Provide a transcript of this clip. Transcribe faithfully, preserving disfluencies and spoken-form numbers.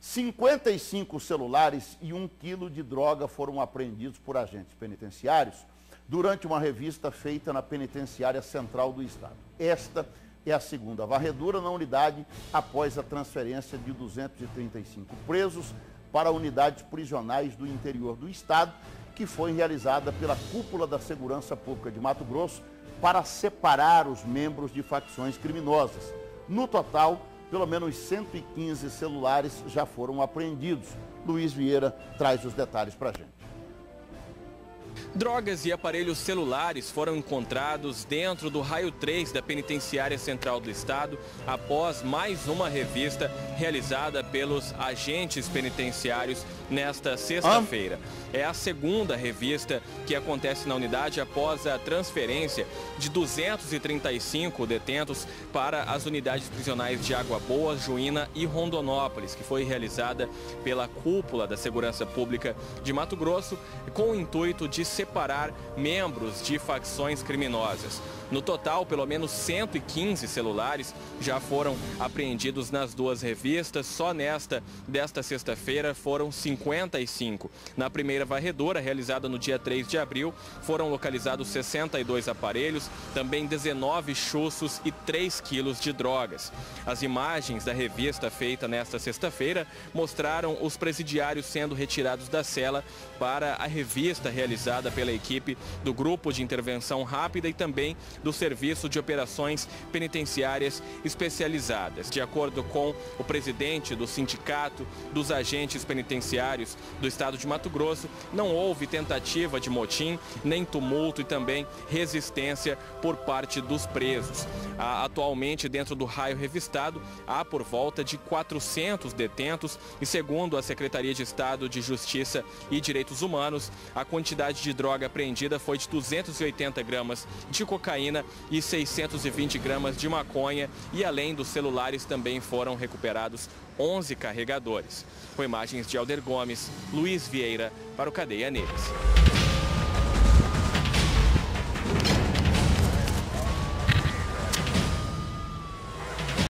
cinquenta e cinco celulares e um quilo de droga foram apreendidos por agentes penitenciários durante uma revista feita na Penitenciária Central do Estado. Esta é a segunda varredura na unidade após a transferência de duzentos e trinta e cinco presos para unidades prisionais do interior do Estado, que foi realizada pela Cúpula da Segurança Pública de Mato Grosso para separar os membros de facções criminosas. No total, pelo menos cento e quinze celulares já foram apreendidos. Luiz Vieira traz os detalhes para a gente. Drogas e aparelhos celulares foram encontrados dentro do raio três da Penitenciária Central do Estado após mais uma revista realizada pelos agentes penitenciários nesta sexta-feira. É a segunda revista que acontece na unidade após a transferência de duzentos e trinta e cinco detentos para as unidades prisionais de Água Boa, Juína e Rondonópolis, que foi realizada pela Cúpula da Segurança Pública de Mato Grosso com o intuito de separar membros de facções criminosas. No total, pelo menos cento e quinze celulares já foram apreendidos nas duas revistas. Só nesta desta sexta-feira foram cinquenta e cinco. Na primeira varredura, realizada no dia três de abril, foram localizados sessenta e dois aparelhos, também dezenove chuços e três quilos de drogas. As imagens da revista feita nesta sexta-feira mostraram os presidiários sendo retirados da cela para a revista realizada pela equipe do Grupo de Intervenção Rápida e também do Serviço de Operações Penitenciárias Especializadas. De acordo com o presidente do Sindicato dos Agentes Penitenciários do Estado de Mato Grosso, não houve tentativa de motim, nem tumulto e também resistência por parte dos presos. Atualmente, dentro do raio revistado, há por volta de quatrocentos detentos e, segundo a Secretaria de Estado de Justiça e Direitos Humanos, a quantidade de droga apreendida foi de duzentos e oitenta gramas de cocaína e seiscentos e vinte gramas de maconha, e além dos celulares também foram recuperados onze carregadores. Com imagens de Alder Gomes, Luiz Vieira para o Cadeia Neles.